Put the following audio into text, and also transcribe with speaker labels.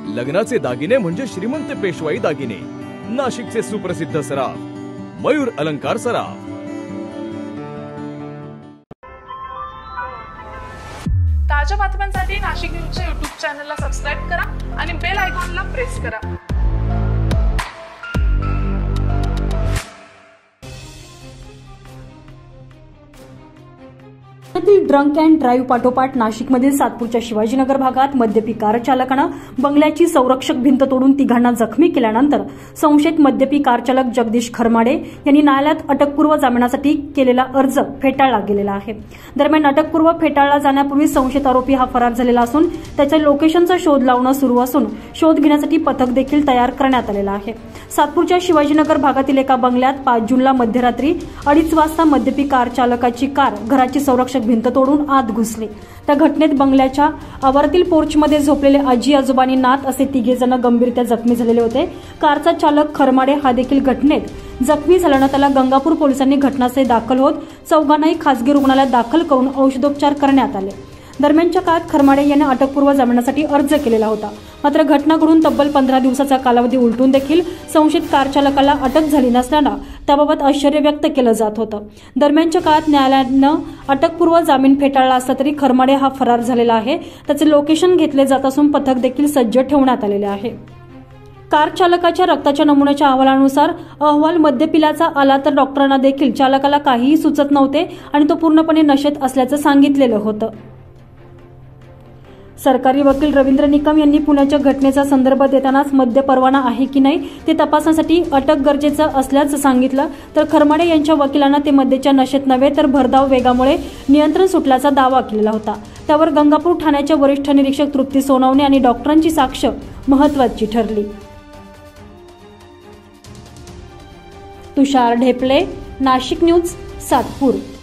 Speaker 1: लग्नाचे दागिने म्हणजे श्रीमंत पेशवाई दागिने। नाशिकचे सुप्रसिद्ध सराफ मयूर अलंकार सराफ।
Speaker 2: ताज्या बातम्यांसाठी नाशिक न्यूजच्या YouTube चॅनलला सबस्क्राइब करा आणि बेल आयकॉनला प्रेस करा।
Speaker 3: ड्रंक अँड ड्राईव्ह पाठोपाठ नाशिकमधील सातपूरच्या शिवाजीनगर भागात मद्यपी कार चालकानं बंगल्याची संरक्षक भिंत तोडून तिघांना जखमी केल्यानंतर संशयित मद्यपी कार चालक जगदीश खरमाडे यांनी न्यायालयात अटकपूर्व जामिनासाठी केलेला अर्ज फेटाळला गेलेला आहे। दरम्यान अटकपूर्व फेटाळला जाण्यापूर्वी संशयित आरोपी हा फरार झालेला असून त्याच्या लोकेशनचा शोध लावणं सुरू असून शोध घेण्यासाठी पथक देखील तयार करण्यात आलेला आहे। सातपूरच्या शिवाजीनगर भागातील एका बंगल्यात 5 जूनला मध्यरात्री 2:30 वाजता मद्यपी कार चालकाची कार घराची संरक्षक भिंत तोडून आत घुसली। त्या घटनेत बंगल्याच्या आवारातील पोर्चमध्ये झोपलेले आजी आजोबांनी नात असे 3 जण गंभीरत्या जखमी झालेले होते। कारचा चालक खरमाडे हा देखील घटनेत जखमी झाल्यानं त्याला गंगापूर पोलिसांनी घटनास्थळी दाखल होत चौघांनाही खासगी रुग्णालयात दाखल करून औषधोपचार करण्यात आले। दरम्यानच्या काळात खरमाडे यांनी अटकपूर्व जामिनासाठी अर्ज केलेला होता। मात्र घटना घडून तब्बल 15 दिवसाचा कालावधी उलटून देखील संशयित कार चालकाला अटक झाली नसल्यानं त्याबाबत आश्चर्य व्यक्त केलं जात होतं। दरम्यानच्या काळात न्यायालयानं अटकपूर्व जामीन फेटाळला असला तरी खरमाडे हा फरार झालेला आहे। त्याचे लोकेशन घेतले जात असून पथक देखील सज्ज ठेवण्यात आलेले आहे। कार चालकाच्या रक्ताच्या नमुन्याच्या अहवालानुसार अहवाल मद्य पिल्याचा आला तर डॉक्टरांना देखील चालकाला काहीही सुचत नव्हते आणि तो पूर्णपणे नशेत असल्याचं सांगितलेलं होतं। सरकारी वकील रवींद्र निकम यांनी पुण्याच्या घटनेचा संदर्भ देतानाच मद्य परवाना आहे की नाही ते तपासण्यासाठी अटक गरजेचं असल्याचं सांगितलं। तर खरमाडे यांच्या वकिलांना ते मद्याच्या नशेत नव्हे तर भरधाव वेगामुळे नियंत्रण सुटल्याचा दावा केलेला होता। त्यावर गंगापूर ठाण्याच्या वरिष्ठ निरीक्षक तृप्ती सोनवणे आणि डॉक्टरांची साक्ष महत्त्वाची ठरली। तुषार ढेपले, नाशिक न्यूज, सातपूर।